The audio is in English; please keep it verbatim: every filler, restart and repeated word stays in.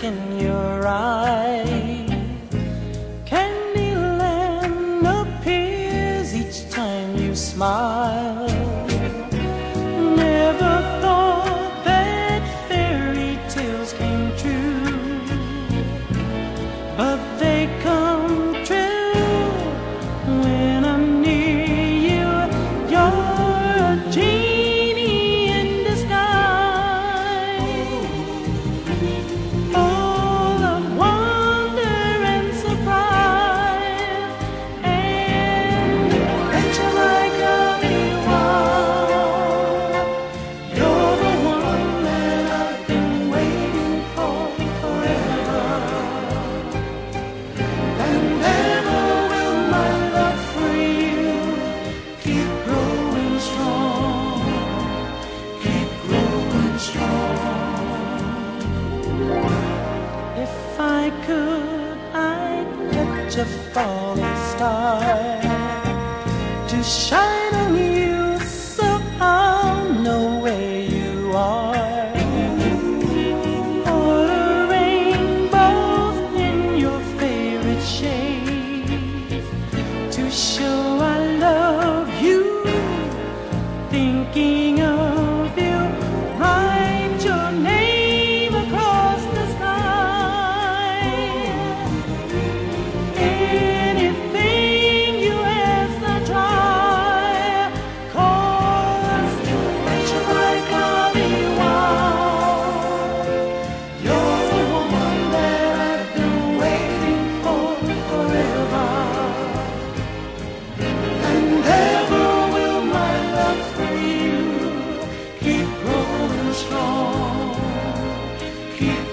in your eyes. Candyland appears each time you smile. Never thought that fairy tales came true, but they come true when I'm near you. You're a genie in disguise, full of wonder and surprise, and picture like a wow. You're the one that I've been waiting for forever, and never will my love for you keep growing strong, keep growing strong. If I could, I'd catch a falling star to shine on you so I'll know where you are. Or rainbows in your favorite shades to show I love you. Thinking of you, write your name across the sky. Anything you ask, I try. 'Cause picture like Holly, wow. You're the woman that I've been waiting for forever, and ever will my love for you keep growing strong, keep